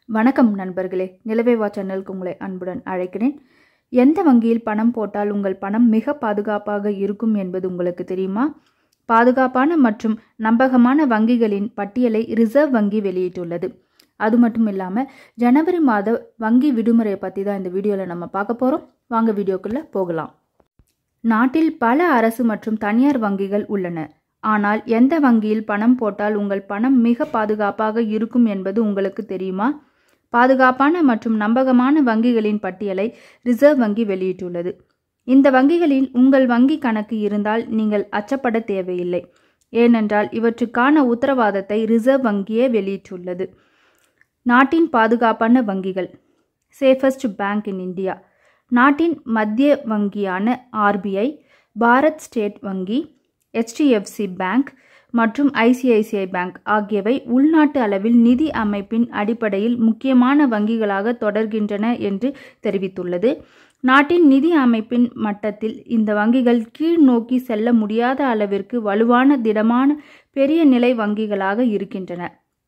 வணக்கம் நண்பர்களே, நிலவேவா சேனலுக்கு உங்களை அன்புடன் அழைக்கிறேன். எந்த வங்கியில் பணம் போட்டால் உங்கள் பணம் மிக பாதுகாப்பாக இருக்கும் என்பது உங்களுக்கு தெரியுமா? பாதுகாப்பான மற்றும் நம்பகமான வங்கிகளின் பட்டியலை ரிசர்வ் வங்கி வெளியிட்டுள்ளது. அது மட்டும் இல்லாமல் ஜனவரி மாத வங்கி விடுமுறையை பற்றி தான் இந்த வீடியோவில் நம்ம பார்க்க போகிறோம். வாங்க வீடியோக்குள்ளே போகலாம். நாட்டில் பல அரசு மற்றும் தனியார் வங்கிகள் உள்ளன. ஆனால் எந்த வங்கியில் பணம் போட்டால் உங்கள் பணம் மிக பாதுகாப்பாக இருக்கும் என்பது உங்களுக்கு தெரியுமா? பாதுகாப்பான மற்றும் நம்பகமான வங்கிகளின் பட்டியலை ரிசர்வ் வங்கி வெளியிட்டுள்ளது. இந்த வங்கிகளில் உங்கள் வங்கி கணக்கு இருந்தால் நீங்கள் அச்சப்பட தேவையில்லை. ஏனென்றால் இவற்றுக்கான உத்தரவாதத்தை ரிசர்வ் வங்கியே வெளியிட்டுள்ளது. நாட்டின் பாதுகாப்பான வங்கிகள். Safest bank in India. நாட்டின் மத்திய வங்கியான RBI, பாரத் ஸ்டேட் வங்கி, HDFC பேங்க் மற்றும் ICICI பேங்க் ஆகியவை உள்நாட்டு அளவில் நிதி அமைப்பின் அடிப்படையில் முக்கியமான வங்கிகளாக தொடர்கின்றன என்று தெரிவித்துள்ளது. நாட்டின் நிதி அமைப்பின் மட்டத்தில் இந்த வங்கிகள் கீழ் நோக்கி செல்ல முடியாத அளவிற்கு வலுவான திடமான பெரிய நிலை வங்கிகளாக இருக்கின்றன.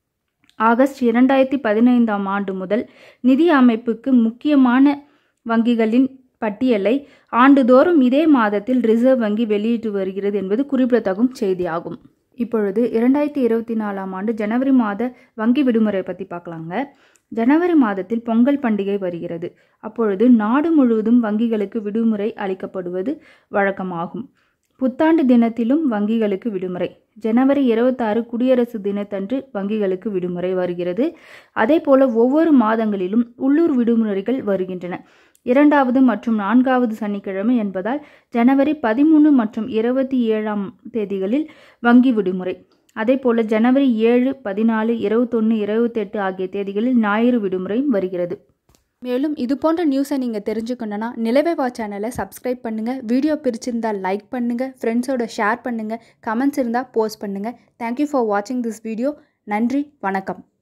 ஆகஸ்ட் 2015 முதல் நிதி அமைப்புக்கு முக்கியமான வங்கிகளின் பட்டியலை ஆண்டுதோறும் இதே மாதத்தில் ரிசர்வ் வங்கி வெளியிட்டு வருகிறது என்பது குறிப்பிடத்தகும் செய்தியாகும். இப்பொழுது 2024 ஜனவரி மாத வங்கி விடுமுறை பற்றி பார்க்கலாங்க. ஜனவரி மாதத்தில் பொங்கல் பண்டிகை வருகிறது. அப்பொழுது நாடு முழுவதும் வங்கிகளுக்கு விடுமுறை அளிக்கப்படுவது வழக்கமாகும். புத்தாண்டு தினத்திலும் வங்கிகளுக்கு விடுமுறை. ஜனவரி 26 குடியரசு தினத்தன்று வங்கிகளுக்கு விடுமுறை வருகிறது. அதேபோல ஒவ்வொரு மாதங்களிலும் உள்ளூர் விடுமுறைகள் வருகின்றன. 2வது மற்றும் 4வது சனிக்கிழமை என்பதால் ஜனவரி 13 மற்றும் 27 தேதிகளில் வங்கி விடுமுறை. அதேபோல ஜனவரி 7, 14, 21, 28 ஆகிய தேதிகளில் ஞாயிறு விடுமுறையும் வருகிறது. மேலும் இது போன்ற நியூஸை நீங்கள் தெரிஞ்சுக்கணுன்னா நிலவேவா சேனலை சப்ஸ்கிரைப் பண்ணுங்கள். வீடியோ பிடிச்சிருந்தால் லைக் பண்ணுங்கள், ஃப்ரெண்ட்ஸோட ஷேர் பண்ணுங்கள், கமெண்ட்ஸ் இருந்தால் போஸ்ட் பண்ணுங்கள். தேங்க்யூ ஃபார் வாட்சிங் திஸ் வீடியோ. நன்றி, வணக்கம்.